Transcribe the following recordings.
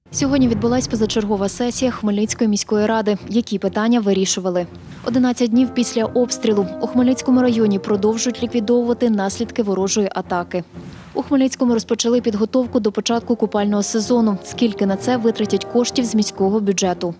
Сьогодні відбулась позачергова сесія Хмельницької міської ради. Які питання вирішували? 11 днів після обстрілу у Хмельницькому районі продовжують ліквідовувати наслідки ворожої атаки. У Хмельницькому розпочали підготовку до початку купального сезону. Скільки на це витратять коштів з міського бюджету?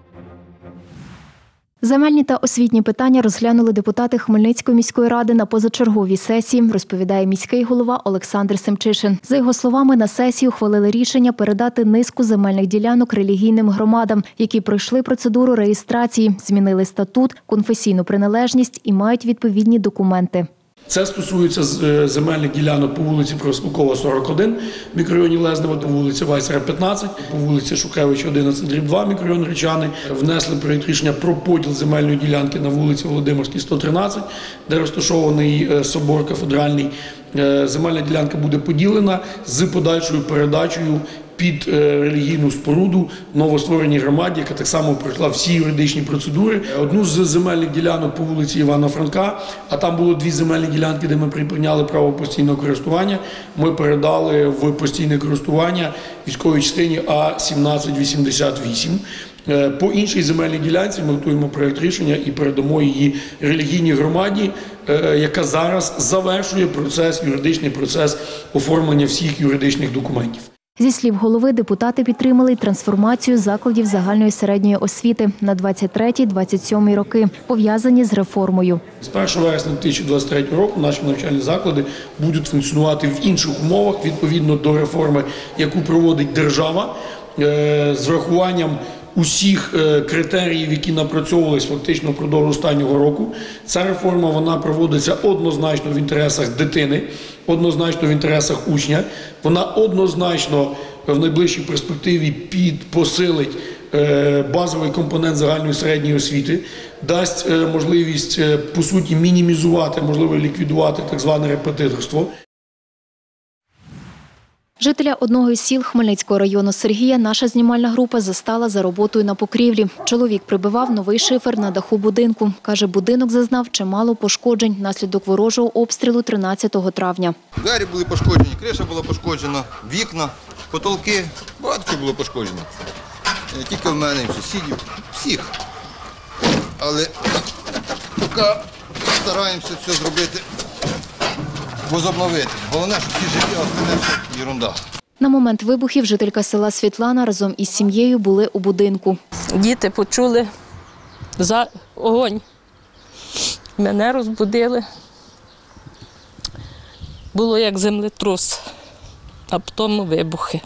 Земельні та освітні питання розглянули депутати Хмельницької міської ради на позачерговій сесії, розповідає міський голова Олександр Семчишин. За його словами, на сесії ухвалили рішення передати низку земельних ділянок релігійним громадам, які пройшли процедуру реєстрації, змінили статут, конфесійну приналежність і мають відповідні документи. Це стосується земельних ділянок по вулиці Профспілкова, 41, в мікрорайоні Лезнева, по вулиці Вайсера, 15, по вулиці Шухевича, 11/2, мікрорайон Гречани. Внесли проєкт рішення про поділ земельної ділянки на вулиці Володимирській, 113, де розташований собор кафедральний. Земельна ділянка буде поділена з подальшою передачею під релігійну споруду новоствореній громаді, яка так само пройшла всі юридичні процедури. Одну з земельних ділянок по вулиці Івана Франка, а там було дві земельні ділянки, де ми прийняли право постійного користування, ми передали в постійне користування військовій частині А-1788. По іншій земельній ділянці ми готуємо проєкт рішення і передамо її релігійній громаді, яка зараз завершує юридичний процес оформлення всіх юридичних документів. Зі слів голови, депутати підтримали трансформацію закладів загальної середньої освіти на 23-27 роки, пов'язані з реформою. З 1 вересня 2023 року наші навчальні заклади будуть функціонувати в інших умовах, відповідно до реформи, яку проводить держава, з врахуванням усіх критеріїв, які напрацьовувалися фактично впродовж останнього року. Ця реформа, вона проводиться однозначно в інтересах дитини, однозначно в інтересах учня. Вона однозначно в найближчій перспективі посилить базовий компонент загальної середньої освіти, дасть можливість, по суті, мінімізувати, можливо, ліквідувати так зване репетиторство. Жителя одного із сіл Хмельницького району Сергія наша знімальна група застала за роботою на покрівлі. Чоловік прибивав новий шифер на даху будинку. Каже, будинок зазнав чимало пошкоджень внаслідок ворожого обстрілу 13 травня. Двері були пошкоджені, криша була пошкоджена, вікна, потолки, багато чого було пошкоджено. Не тільки в мене, і в сусідів, всіх. Але поки стараємося все зробити, возобновити. Головне, що всі живі, а остальне все єрунда. На момент вибухів жителька села Світлана разом із сім'єю були у будинку. Діти почули за огонь. Мене розбудили. Було як землетрус, а потім вибухи.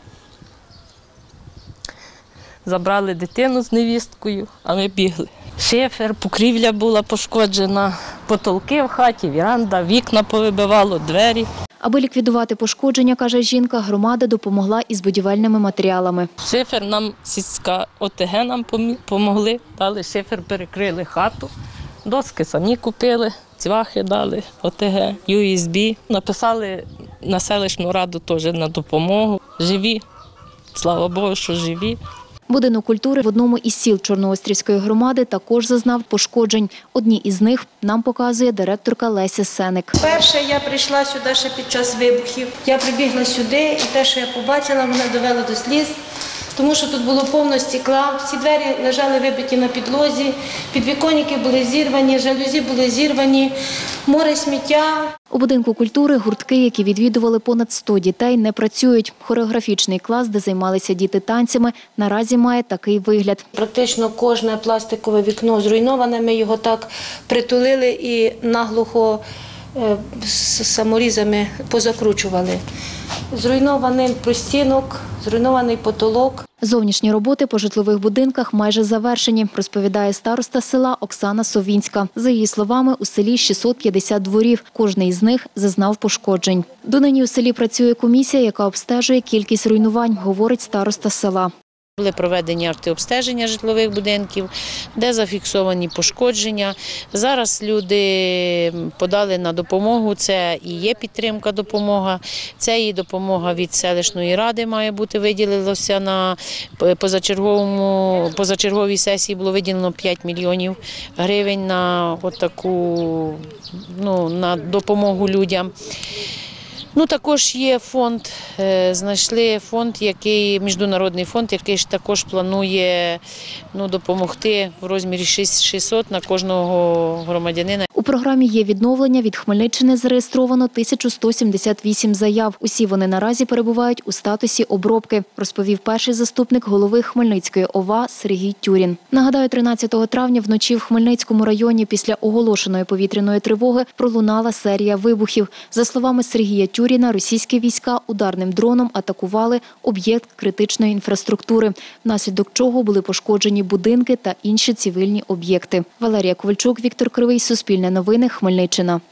Забрали дитину з невісткою, а ми бігли. Шифер, покрівля була пошкоджена, потолки в хаті, віранда, вікна повибивало, двері. Аби ліквідувати пошкодження, каже жінка, громада допомогла із будівельними матеріалами. Шифер нам сільська ОТГ нам помогли, дали шифер, перекрили хату, доски самі купили, цвяхи дали, ОТГ, USB. Написали на селищну раду теж на допомогу. Живі, слава Богу, що живі. Будинок культури в одному із сіл Чорноострівської громади також зазнав пошкоджень. Одні із них нам показує директорка Леся Сеник. Перше, я прийшла сюди ще під час вибухів. Я прибігла сюди і те, що я побачила, мене довело до сліз, тому що тут було повно стекла, всі двері лежали вибиті на підлозі, підвіконники були зірвані, жалюзі були зірвані, море сміття. У будинку культури гуртки, які відвідували понад 100 дітей, не працюють. Хореографічний клас, де займалися діти танцями, наразі має такий вигляд. Практично кожне пластикове вікно зруйноване, ми його так притулили і наглухо з саморізами позакручували. Зруйнований простінок, зруйнований потолок. Зовнішні роботи по житлових будинках майже завершені, розповідає староста села Оксана Совінська. За її словами, у селі 650 дворів. Кожний із них зазнав пошкоджень. Донині у селі працює комісія, яка обстежує кількість руйнувань, говорить староста села. Були проведені артиобстеження житлових будинків, де зафіксовані пошкодження. Зараз люди подали на допомогу, це і є підтримка допомога, це і допомога від селищної ради має бути, виділилося на позачерговій сесії, було виділено 5 мільйонів гривень на таку, на допомогу людям. Ну, також є фонд, знайшли фонд, міжнародний фонд, який ж також планує допомогти в розмірі 600 на кожного громадянина. У програмі є відновлення. Від Хмельниччини зареєстровано 1178 заяв. Усі вони наразі перебувають у статусі обробки, розповів перший заступник голови Хмельницької ОВА Сергій Тюрін. Нагадаю, 13 травня вночі в Хмельницькому районі після оголошеної повітряної тривоги пролунала серія вибухів. За словами Сергія Тюріна, російські війська ударним дроном атакували об'єкт критичної інфраструктури, внаслідок чого були пошкоджені будинки та інші цивільні об'єкти. Валерія Ковальчук, Віктор Кривий, Суспільне новини, Хмельниччина.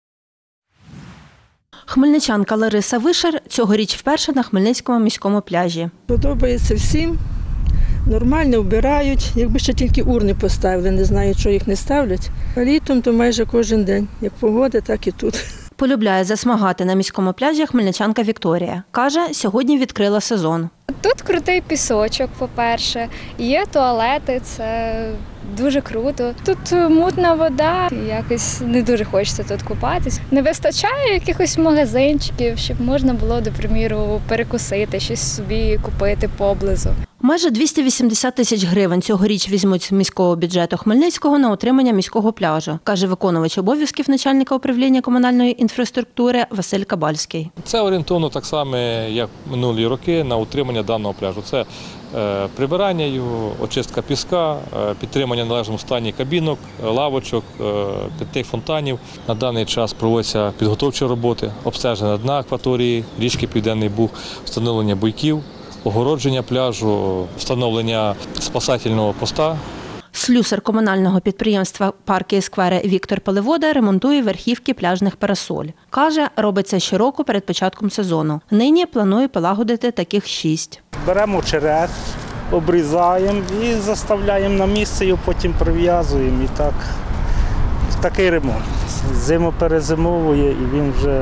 Хмельничанка Лариса Вишер цьогоріч вперше на Хмельницькому міському пляжі. Подобається всім, нормально вбирають, якби ще тільки урни поставили, не знаю, чого їх не ставлять. А літом то майже кожен день, як погода, так і тут. Полюбляє засмагати на міському пляжі хмельничанка Вікторія. Каже, сьогодні відкрила сезон. Тут крутий пісочок, по-перше, є туалети, це дуже круто. Тут мутна вода, якось не дуже хочеться тут купатись. Не вистачає якихось магазинчиків, щоб можна було, до приміру, перекусити, щось собі купити поблизу. Майже 280 тисяч гривень цьогоріч візьмуть з міського бюджету Хмельницького на утримання міського пляжу, каже виконувач обов'язків начальника управління комунальної інфраструктури Василь Кабальський. Це орієнтовно так само, як минулі роки, на утримання даного пляжу. Це прибирання його, очистка піска, підтримання в належному стані кабінок, лавочок, питних фонтанів. На даний час проводяться підготовчі роботи, обстеження дна акваторії, річки Південний Буг, встановлення буйків, огородження пляжу, встановлення спасательного поста. Слюсар комунального підприємства «Парки і сквери» Віктор Паливода ремонтує верхівки пляжних парасоль. Каже, робить це щороку перед початком сезону. Нині планує полагодити таких 6. Беремо очерет, обрізаємо і заставляємо на місце, і потім прив'язуємо. І так, такий ремонт. Зиму перезимовує і він вже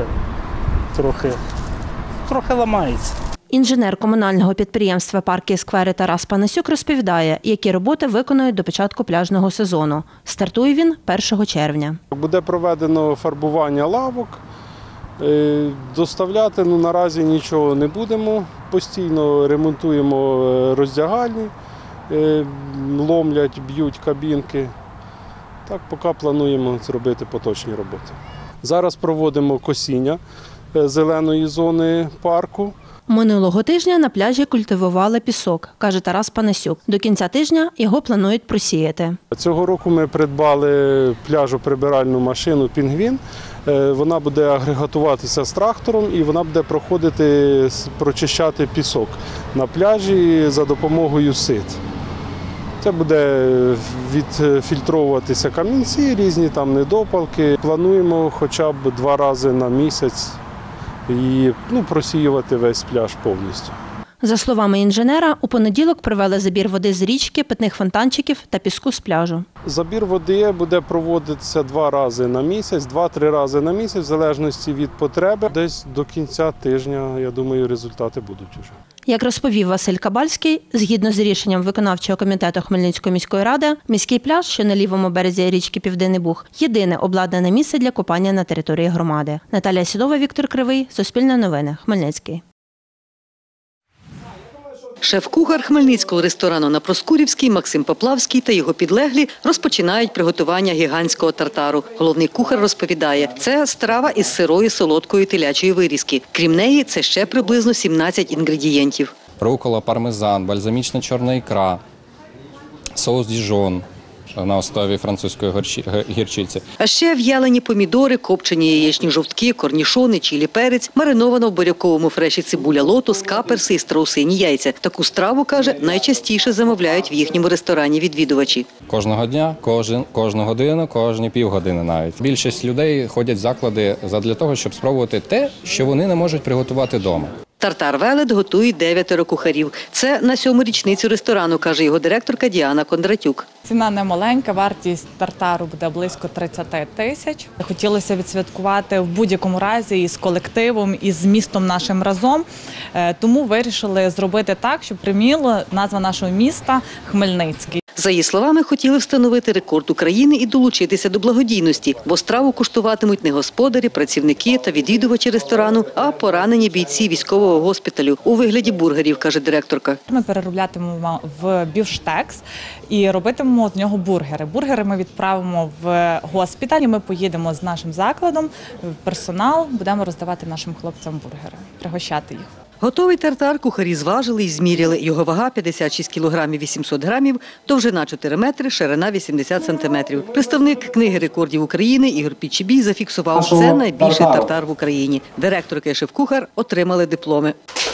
трохи ламається. Інженер комунального підприємства «Парки і сквери» Тарас Панасюк розповідає, які роботи виконують до початку пляжного сезону. Стартує він 1 червня. Буде проведено фарбування лавок. Доставляти наразі нічого не будемо. Постійно ремонтуємо роздягальні, ломлять, б'ють кабінки. Так, поки плануємо зробити поточні роботи. Зараз проводимо косіння зеленої зони парку. Минулого тижня на пляжі культивували пісок, каже Тарас Панасюк. До кінця тижня його планують просіяти. Цього року ми придбали пляжоприбиральну машину «Пінгвін». Вона буде агрегатуватися з трактором і вона буде прочищати пісок на пляжі за допомогою сит. Це буде відфільтровуватися камінці, різні там недопалки. Плануємо хоча б 2 рази на місяць і просіювати весь пляж повністю. За словами інженера, у понеділок провели забір води з річки, питних фонтанчиків та піску з пляжу. Забір води буде проводитися 2 рази на місяць, 2-3 рази на місяць, в залежності від потреби. Десь до кінця тижня, я думаю, результати будуть уже. Як розповів Василь Кабальський, згідно з рішенням виконавчого комітету Хмельницької міської ради, міський пляж, що на лівому березі річки Південний Буг, єдине обладнане місце для купання на території громади. Наталія Сідова, Віктор Кривий, Суспільне новини, Хмельницький. Шеф-кухар хмельницького ресторану на Проскурівській Максим Поплавський та його підлеглі розпочинають приготування гігантського тартару. Головний кухар розповідає, це страва із сирої солодкої телячої вирізки. Крім неї, це ще приблизно 17 інгредієнтів. Рукола, пармезан, бальзамічна чорна ікра, соус діжон на основі французької гірчиці. А ще в'ялені помідори, копчені яєчні жовтки, корнішони, чилі перець, маринована в буряковому фреші цибуля лотос, каперси і страусині яйця. Таку страву, каже, найчастіше замовляють в їхньому ресторані відвідувачі. Кожного дня, кожну годину, кожні півгодини навіть. Більшість людей ходять в заклади задля того, щоб спробувати те, що вони не можуть приготувати вдома. Тартар-велет готують 9 кухарів. Це на 7-му річницю ресторану, каже його директорка Діана Кондратюк. Ціна не маленька, вартість тартару буде близько 30 тисяч. Хотілося відсвяткувати в будь-якому разі із колективом, із містом нашим разом. Тому вирішили зробити так, щоб приміло назва нашого міста – Хмельницький. За її словами, хотіли встановити рекорд України і долучитися до благодійності, бо страву куштуватимуть не господарі, працівники та відвідувачі ресторану, а поранені бійці військового госпіталю у вигляді бургерів, каже директорка. Ми перероблятимемо в бівштекс і робитимемо з нього бургери. Бургери ми відправимо в госпіталь, і ми поїдемо з нашим закладом, персонал, будемо роздавати нашим хлопцям бургери, пригощати їх. Готовий тартар кухарі зважили і зміряли. Його вага 56 кілограмів 800 грамів, довжина 4 метри, ширина 80 сантиметрів. Представник книги рекордів України Ігор Підчебій зафіксував, це найбільший тартар в Україні. Директорка і шеф-кухар отримали дипломи.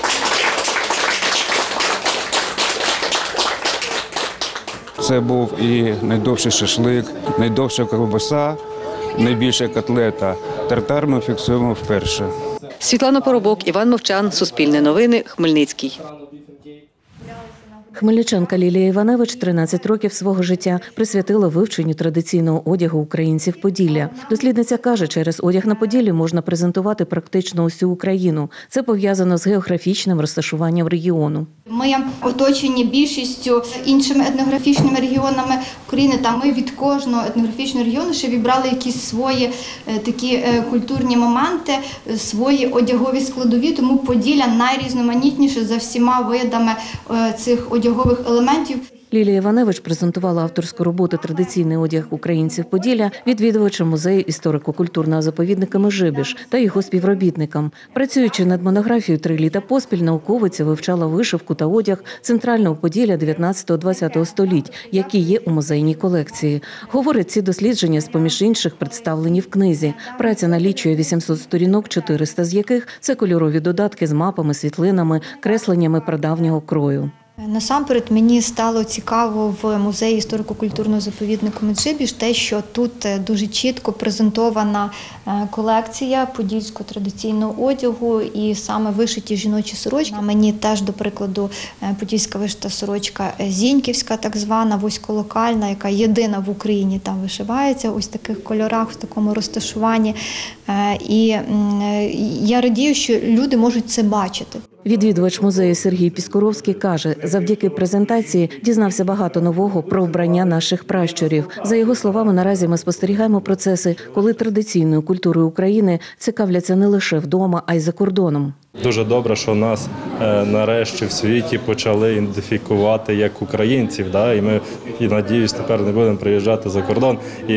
Це був і найдовший шашлик, найдовша ковбаса, найбільша котлета. Тартар ми фіксуємо вперше. Світлана Поробок, Іван Мовчан, Суспільне новини, Хмельницький. Хмельничанка Лілія Іваневич 13 років свого життя присвятила вивченню традиційного одягу українців Поділля. Дослідниця каже, через одяг на Поділлі можна презентувати практично усю Україну. Це пов'язано з географічним розташуванням регіону. Ми оточені більшістю іншими етнографічними регіонами України, та ми від кожного етнографічного регіону ще вибрали якісь свої такі культурні моменти, свої одягові складові, тому Поділля найрізноманітніше за всіма видами цих одягових елементів. Лілія Іваневич презентувала авторську роботу «Традиційний одяг українців Поділля» відвідувачам музею історико-культурного заповідника «Межибіж» та його співробітникам. Працюючи над монографією 3 літа поспіль, науковиця вивчала вишивку та одяг центрального Поділля 19-20 століть, які є у музейній колекції. Говорить, ці дослідження, з-поміж інших, представлені в книзі. Праця налічує 800 сторінок, 400 з яких – це кольорові додатки з мапами, світлинами, кресленнями прадавнього крою. Насамперед мені стало цікаво в музеї історико-культурного заповіднику «Меджибіж» те, що тут дуже чітко презентована колекція подільського традиційного одягу і саме вишиті жіночі сорочки. Мені теж, до прикладу, подільська вишита сорочка зіньківська, так звана, вузьколокальна, яка єдина в Україні там вишивається, ось в таких кольорах, в такому розташуванні. І я радію, що люди можуть це бачити. Відвідувач музею Сергій Піскоровський каже, завдяки презентації дізнався багато нового про вбрання наших пращурів. За його словами, наразі ми спостерігаємо процеси, коли традиційною культурою України цікавляться не лише вдома, а й за кордоном. Дуже добре, що нас нарешті в світі почали ідентифікувати як українців. І ми, надіюсь, тепер не будемо приїжджати за кордон. І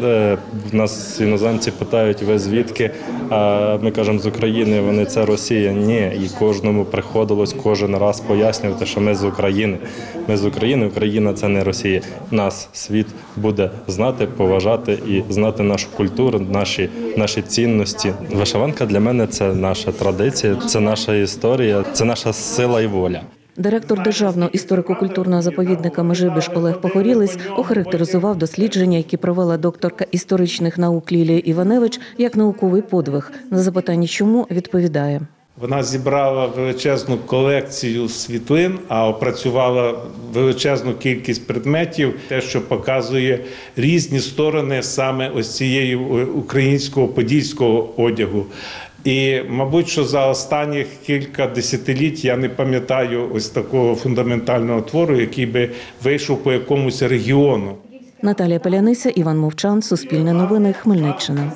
нас іноземці питають, ви звідки? А ми кажемо, з України, вони це Росія. Ні, і кожному приходилось кожен раз пояснювати, що ми з України. Ми з України, Україна – це не Росія. Нас світ буде знати, поважати і знати нашу культуру, наші цінності. Вишиванка для мене – це наша традиція. Це наша історія, це наша сила і воля. Директор Державного історико-культурного заповідника «Межибіж» Олег Погорілець охарактеризував дослідження, які провела докторка історичних наук Лілія Іваневич, як науковий подвиг. На запитання «чому?» відповідає. Вона зібрала величезну колекцію світлин, а опрацювала величезну кількість предметів, те, що показує різні сторони саме ось цієї українського подільського одягу. І, мабуть, що за останніх кілька десятиліть я не пам'ятаю ось такого фундаментального твору, який би вийшов по якомусь регіону. Наталія Паляниця, Іван Мовчан, Суспільне новини, Хмельниччина.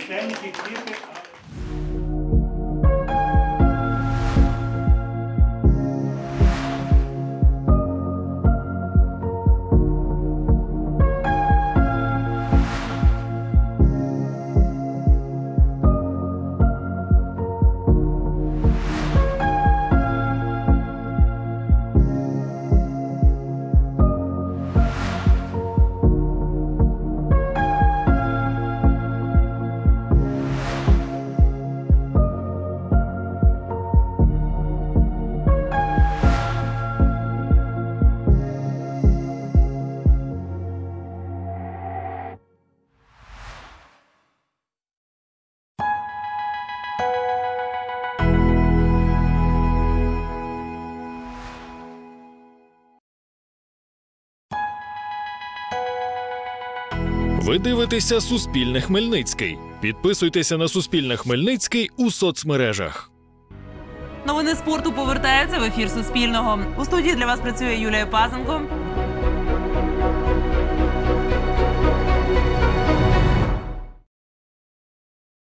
Ви дивитеся «Суспільне Хмельницький». Підписуйтеся на «Суспільне Хмельницький» у соцмережах. Новини спорту повертаються в ефір Суспільного. У студії для вас працює Юлія Пазенко.